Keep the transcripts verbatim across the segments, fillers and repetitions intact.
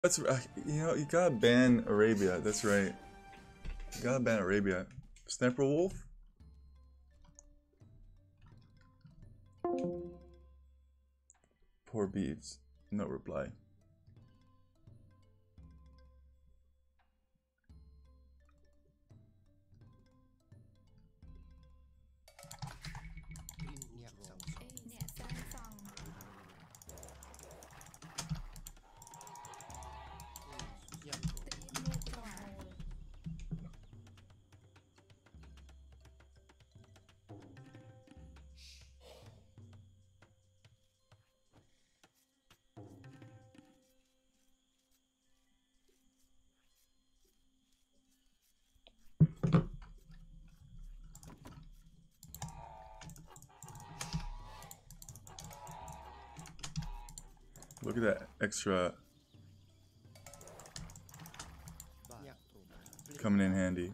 That's uh, you know you gotta ban Arabia. That's right. You gotta ban Arabia. Sniper Wolf. Poor beeves. No reply. Look at that extra coming in handy.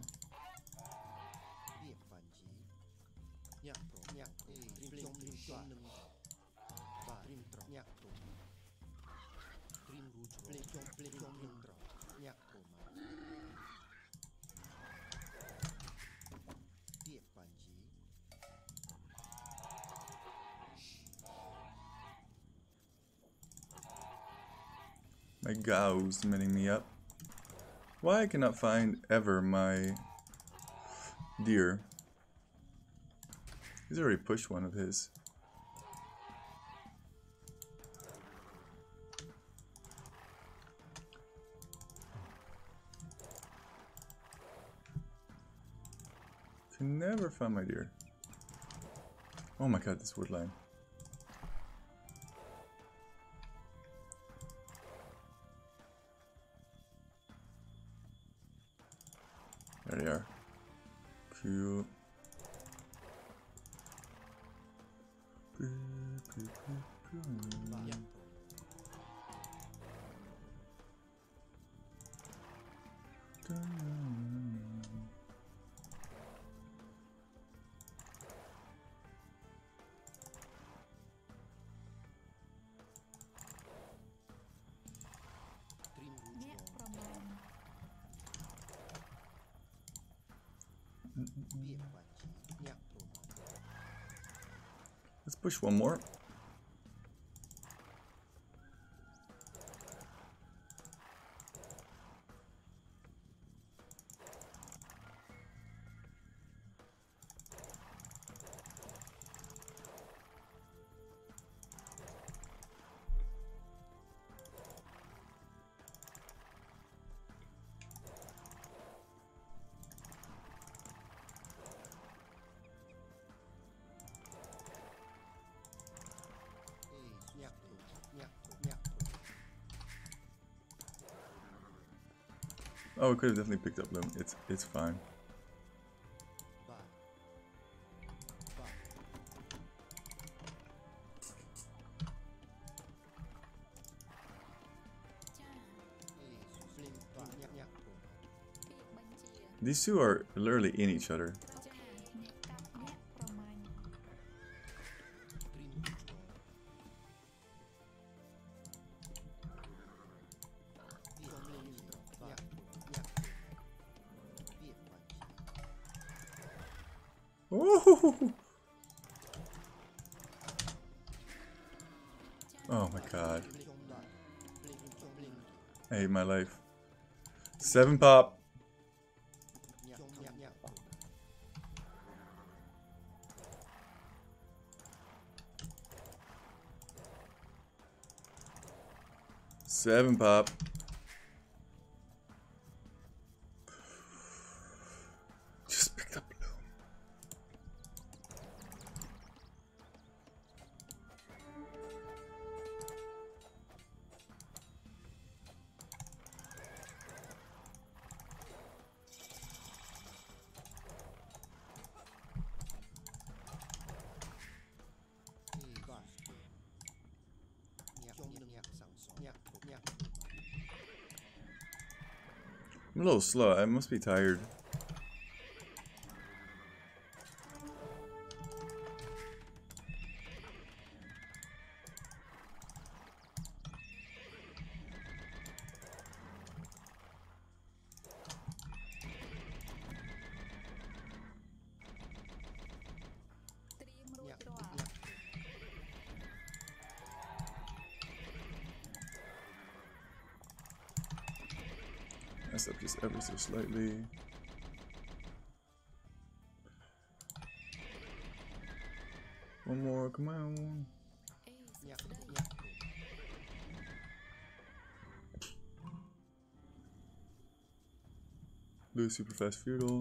My Gao's mending me up. Why I cannot find ever my deer? He's already pushed one of his. Can never find my deer. Oh my god, this wood line. There they are. Cute. Let's push one more. Oh, we could have definitely picked up them. It's it's fine. These two are literally in each other. Ooh. Oh my god. I hate my life. Seven pop. Seven pop. Just picked up blue. I'm a little slow. I must be tired. Mess up just ever so slightly. One more, come on. Blue super fast feudal.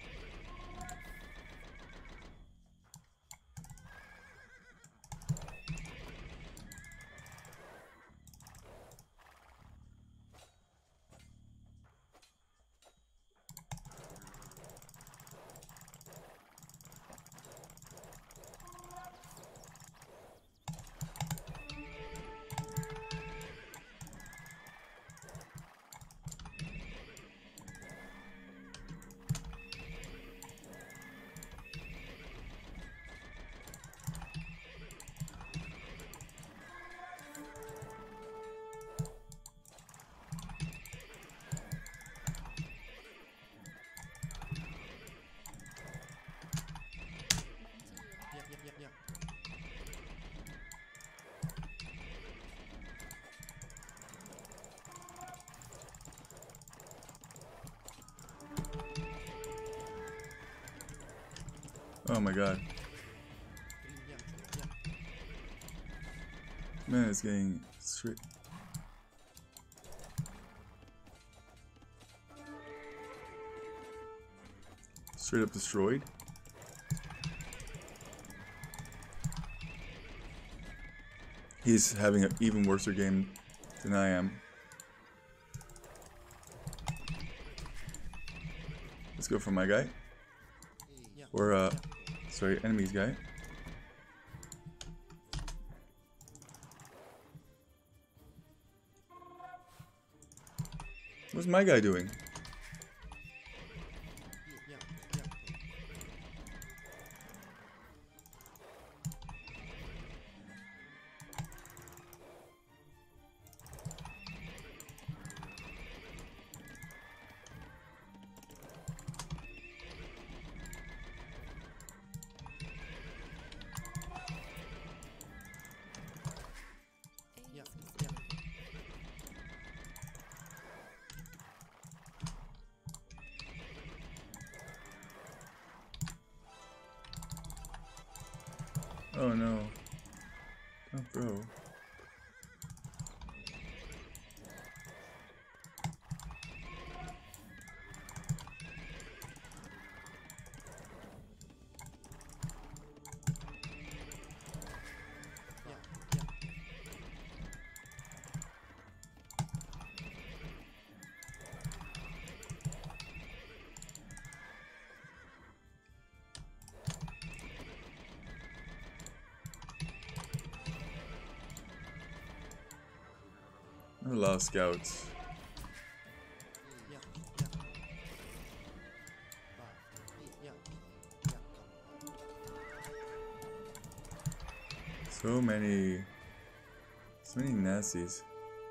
Oh my god. Man, it's getting straight. Straight up destroyed. He's having an even worse game than I am. Let's go for my guy. Or, uh, sorry, enemy's guy. What's my guy doing? Oh no. Don't throw. A lot of scouts. So many, so many nasties.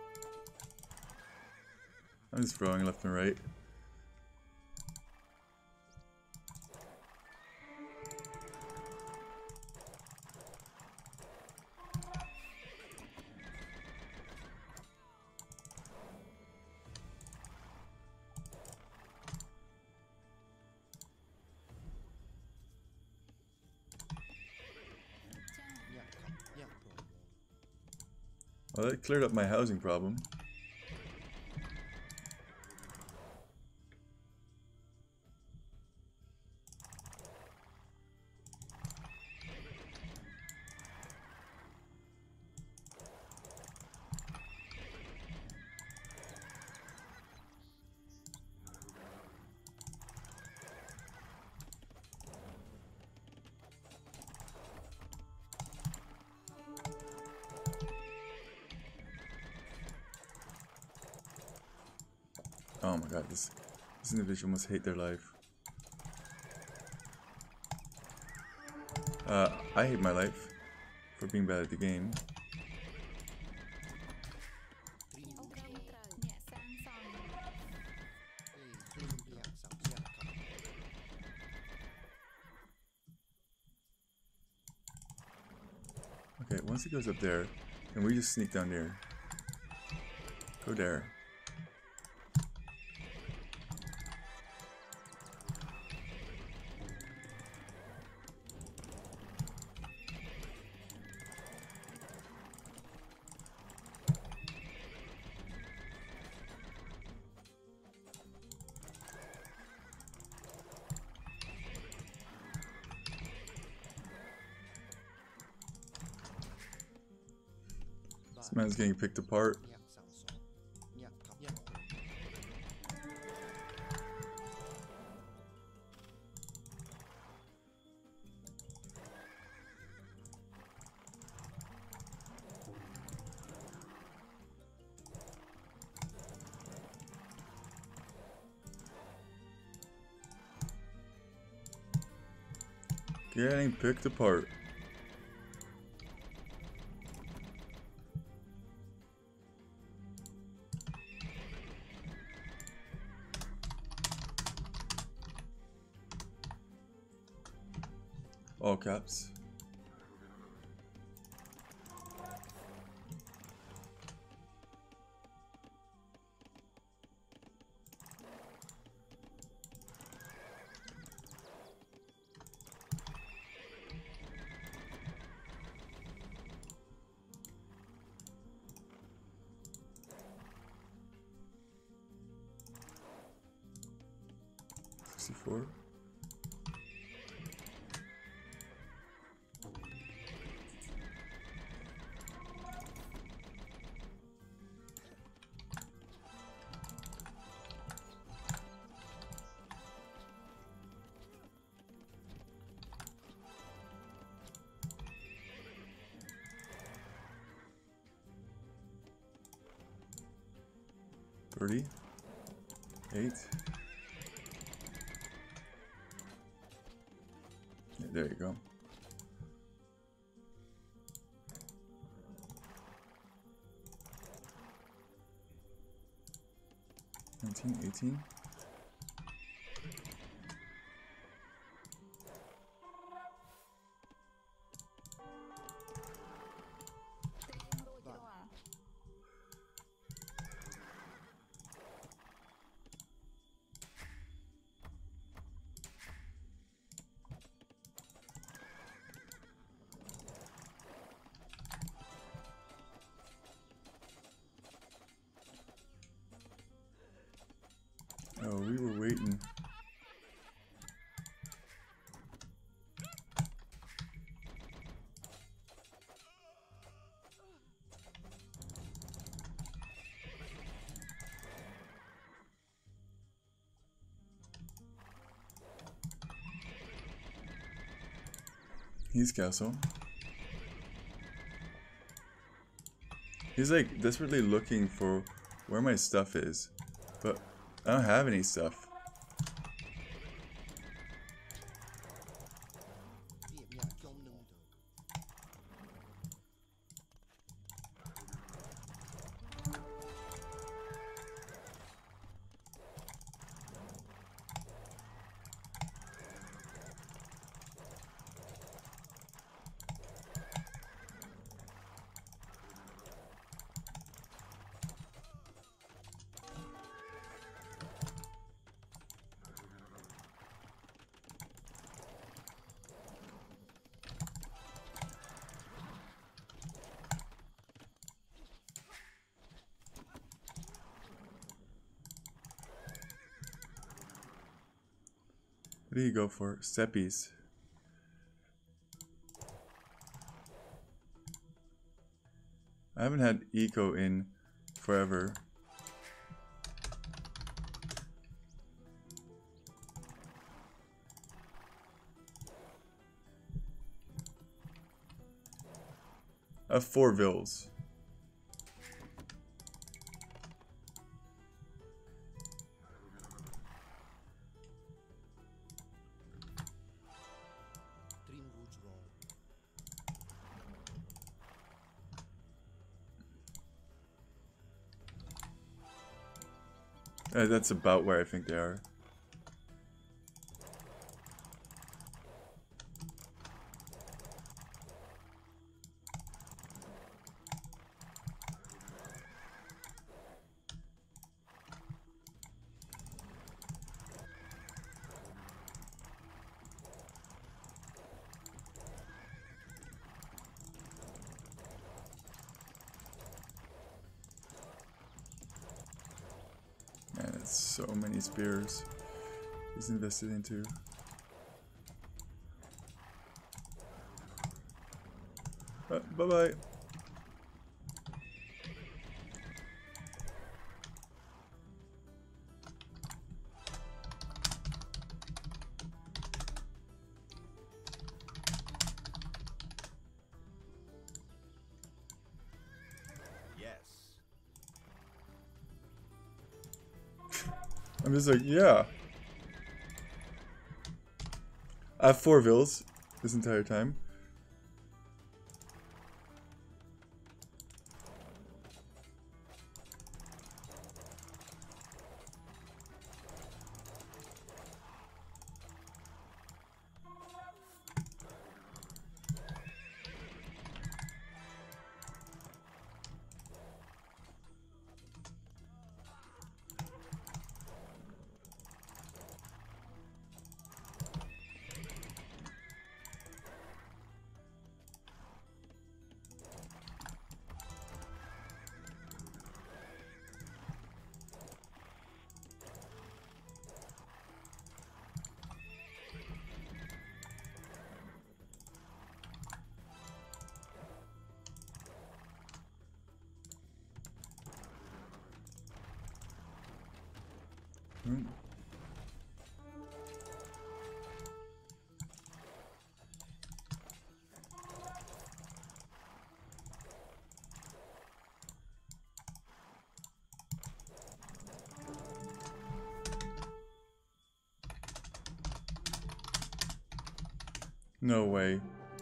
I'm just throwing left and right. Well, that cleared up my housing problem. Oh my god, this, this individual must hate their life. Uh, I hate my life for being bad at the game. Okay, once he goes up there, then we just sneak down there. Go there. This man's getting picked apart. Getting picked apart. All caps. sixty-four. thirty. eight. Yeah, there you go. nineteen, eighteen. Oh, we were waiting. He's castle. He's like desperately looking for where my stuff is, but I don't have any stuff. What do you go for? Seppies. I haven't had eco in forever. I have four Vills. Uh, that's about where I think they are. Man, it's so many spears he's invested into. Uh, bye bye. I'm just like, yeah. I have four Vills this entire time. Hmm. No way.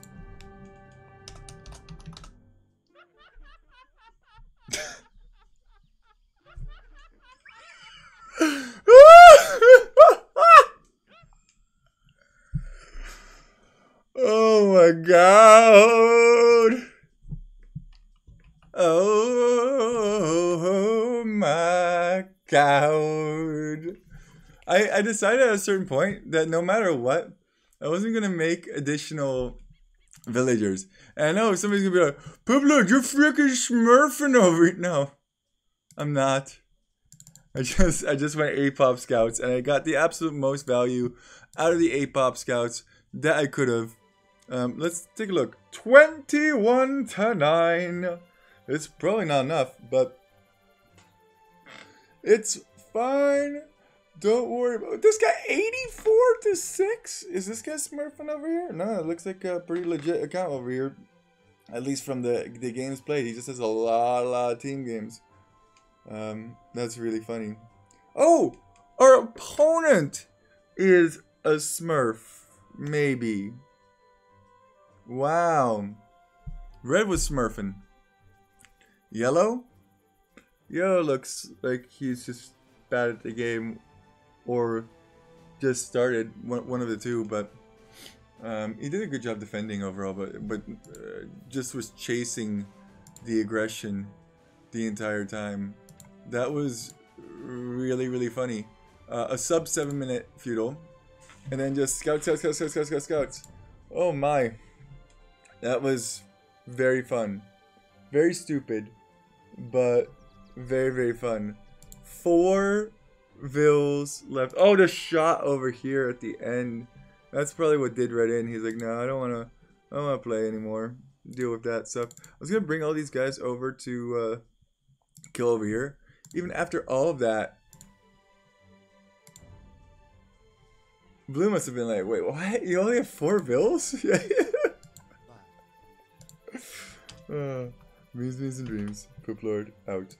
Oh my god. Oh my god. I, I decided at a certain point that no matter what, I wasn't going to make additional villagers. And I know somebody's going to be like, Pablo, you're freaking smurfing over it. No, I'm not. I just I just went A P O P scouts and I got the absolute most value out of the A P O P scouts that I could have. Um, let's take a look. twenty-one to nine. It's probably not enough, but it's fine. Don't worry about it. This guy, eighty-four to six? Is this guy smurfing over here? No, it looks like a pretty legit account over here. At least from the, the games played. He just has a lot, a lot of team games. Um, that's really funny. Oh! Our opponent is a smurf. Maybe. Wow. Red was smurfing. Yellow? Yellow looks like he's just bad at the game. Or just started, one, one of the two, but um, he did a good job defending overall, but, but uh, just was chasing the aggression the entire time. That was really, really funny. Uh, a sub seven minute feudal, and then just scout, scout, scout, scout, scout, scout, scouts. Oh my. That was very fun. Very stupid, but very, very fun. Four Vills left. Oh, the shot over here at the end. That's probably what did Red in. He's like, no, I don't want to. I don't want to play anymore. Deal with that stuff. I was gonna bring all these guys over to uh, kill over here. Even after all of that, Blue must have been like, wait, what? You only have four Vills? uh, memes, memes, and dreams. Poop Lord out.